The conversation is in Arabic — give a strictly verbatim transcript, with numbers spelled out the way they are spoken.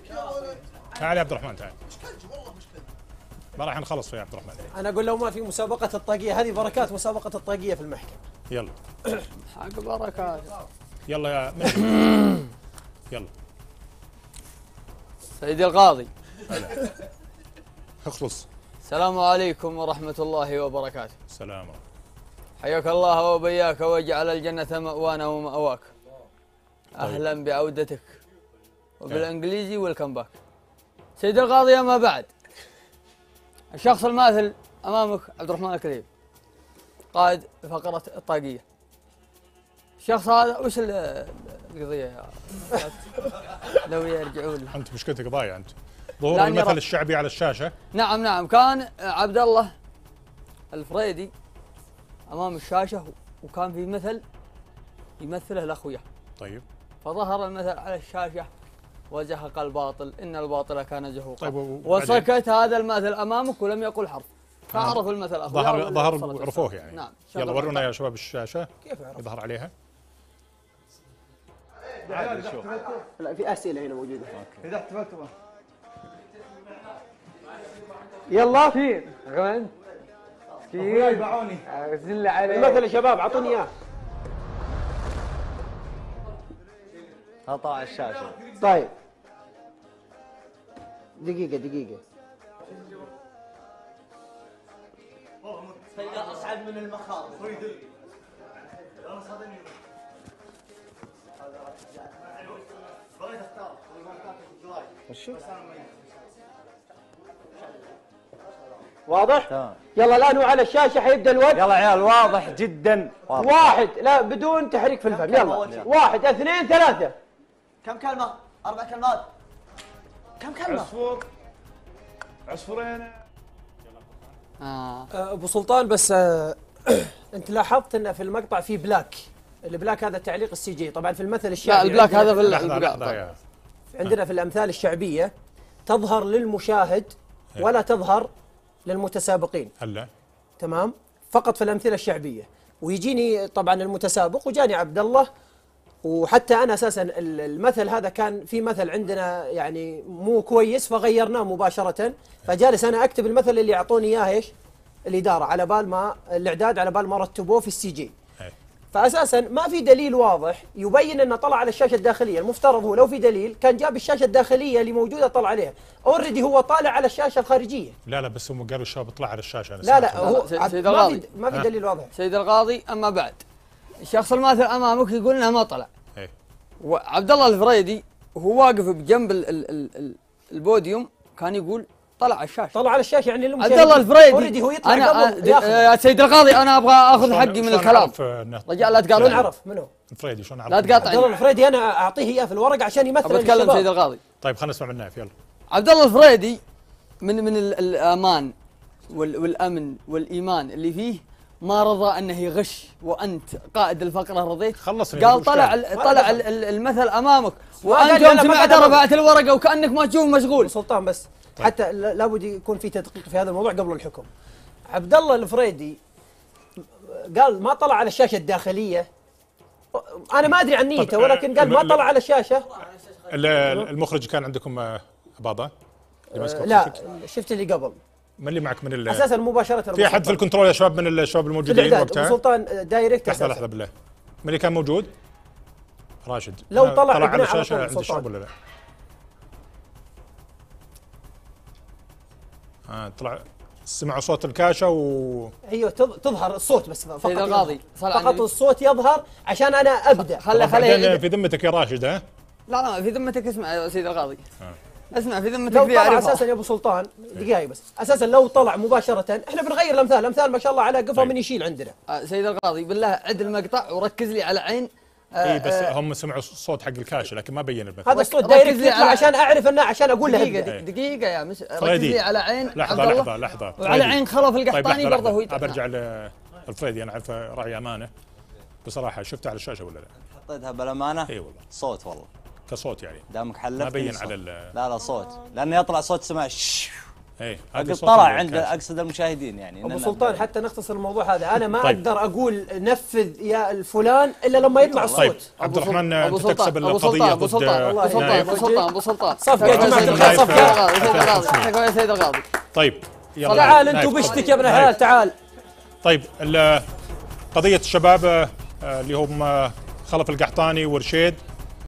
تعال يا عبد الرحمن تعال. ما راح نخلص يا عبد الرحمن. انا اقول لو ما في مسابقه الطاقيه هذه بركات مسابقه الطاقيه في المحكمه. يلا حق بركات. يلا يا يلا سيدي القاضي. هلا اخلص. السلام عليكم ورحمة الله وبركاته. السلام. حياك الله وبياك وجعل الجنة مأوانا ومأواك. أهلا بعودتك. وبالإنجليزي ويلكم باك. سيدي القاضي أما بعد، الشخص الماثل أمامك عبد الرحمن الكريم قائد فقرة الطاقية. الشخص هذا وش القضية يا لو يرجعون له؟ أنت مشكلتك ضايع أنت. ظهور المثل الشعبي على الشاشة. نعم نعم، كان عبد الله الفريدي أمام الشاشة وكان في مثل يمثله لأخوياه. طيب. فظهر المثل على الشاشة وزهق الباطل، إن الباطل كان زهوقا. طيب وسكت هذا المثل أمامك ولم يقل حرف. فعرف المثل أخوياه. ظهر ظهر وعرفوه يعني. نعم. يلا ورونا يا شباب الشاشة. كيف يعرف؟ يظهر عليها. لا في أسئلة هنا موجودة. إذا احتفلتوا يلا كثير كمان كثير يبيعوني أرسل عليه المثل يا شباب أعطوني إياه. قطع الشاشة. طيب دقيقة دقيقة. أصعب من المخاض. واضح؟ تمام. يلا الآن هو على الشاشة حيبدأ الوقت. يلا عيال واضح جدا. واضح. واحد لا بدون تحريك في الفم. يلا واحد اثنين ثلاثة. كم كلمة؟ أربع كلمات. كم كلمة؟ عصفور عصفورين. آه. أبو سلطان بس آه أنت لاحظت أن في المقطع في بلاك. البلاك هذا تعليق السي جي طبعا في المثل الشعبي. لا البلاك هذا في لحظة البلاك. لحظة. عندنا في الأمثال الشعبية تظهر للمشاهد ولا تظهر للمتسابقين. هلا تمام؟ فقط في الأمثلة الشعبية. ويجيني طبعا المتسابق وجاني عبد الله، وحتى أنا أساسا المثل هذا كان في مثل عندنا يعني مو كويس فغيرناه مباشرة، فجالس أنا أكتب المثل اللي يعطوني إياه إيش؟ الإدارة على بال ما الإعداد على بال ما رتبوه في السي جي. فأساسا ما في دليل واضح يبين أنه طلع على الشاشة الداخلية. المفترض هو لو في دليل كان جاب الشاشة الداخلية اللي موجودة طلع عليها. أوريدي هو طالع على الشاشة الخارجية. لا لا بس هم قالوا الشباب اطلع على الشاشة. أنا لا لا هو سيد ما في القاضي. ما في دليل واضح. سيد القاضي أما بعد، الشخص الماثل أمامك يقول إنه ما طلع. إيه. وعبد الله الفريدي وهو واقف بجنب ال ال ال ال البوديوم كان يقول طلع على الشاشة. طلع على الشاشة يعني اللي عبد الله الفريدي هو يطلع أنا قبل ياخذ. يا سيد القاضي أنا أبغى آخذ حقي من الكلام. رجال لا شلون تقاطعني. عرف منو؟ الفريدي شلون عرف؟ لا تقاطعني. عبد الله الفريدي أنا أعطيه إياه في الورق عشان يمثل أبغى أتكلم للشباب. سيد القاضي. طيب خلينا نسمع من نايف يلا. عبد الله الفريدي من من ال- الأمان وال والأمن والإيمان اللي فيه ما رضى أنه يغش، وأنت قائد الفقرة رضيت. خلصني. قال طلع ال طلع ال ال المثل أمامك وأنت قال يوم لا، ما سمعت قال- رفعت الورقة وكأنك ما تشوف مشغول. سلطان بس حتى لا- لابد يكون في تدقيق في هذا الموضوع قبل الحكم. عبد الله الفريدي قال ما طلع على الشاشة الداخلية. أنا ما أدري عن نيته ولكن قال ما طلع على الشاشة. المخرج كان عندكم آه، أباضة؟ اللي ماسك لا مخرجك؟ شفت اللي قبل من اللي معك من ال أساسا مباشرة. في أحد في الكنترول يا شباب من الشباب في الموجودين الإعداد أبو وقتها؟ سلطان دايركت لحظة لحظة أساسا. بالله. من اللي كان موجود؟ راشد. لو أنا طلع طلع على ابنه على الشاشة طول عند سلطان. الشباب ولا لا؟ آه طلع سمعوا صوت الكاشة و ايوه تظ- تظهر الصوت بس فقط. سيد القاضي، يظهر. صل على فقط النبي. الصوت يظهر عشان أنا أبدأ. خلي بعدين خلي في ذمتك يا راشد ها؟ لا لا في ذمتك اسمع يا سيد القاضي. اسمع في ذمتك لو في طلع أعرفها. اساسا يا ابو سلطان دقيقه بس اساسا لو طلع مباشره احنا بنغير الامثال. الامثال ما شاء الله على قفا طيب. من يشيل عندنا. آه، سيد القاضي بالله عد المقطع وركز لي على عين. اي بس هم سمعوا الصوت حق الكاشة لكن ما بين المثل. هذا الصوت ركز دايركت لي يطلع على- عشان اعرف انه عشان اقول له دقيقة ابدأ. دقيقة, دقيقة يا مس ركز فريدي. لي على عين لحظة عبد لحظة الله لحظة وعلى فريدي. عين خلف طيب القحطاني لحظة برضه هو لحظة. يتابع. برجع للفريدي انا اعرف راعي امانة بصراحة. شفته على الشاشة ولا لا؟ حطيتها بالامانه. اي والله صوت والله كصوت يعني دامك ما حلفتني بين صوت. على ال لا لا صوت لانه يطلع صوت سمع شش ايه قد هذا صوت طلع الكاس. عند اقصد المشاهدين يعني ابو إننا- سلطان حتى نختصر الموضوع هذا، انا ما طيب. اقدر اقول نفذ يا الفلان الا لما يطلع الصوت. طيب عبد الرحمن انت تكسب القضيه ابو سلطان ضد ابو سلطان نايف. ابو سلطان ابو سلطان صفقة يا جماعة الخير، صفقة. سيد القاضي سيد القاضي سيد القاضي طيب يلا تعال نايف، انت تفضل. وبشتك يا ابن نايف. الحلال تعال. طيب ال- قضيه الشباب آه، اللي هم آه، خلف القحطاني ورشيد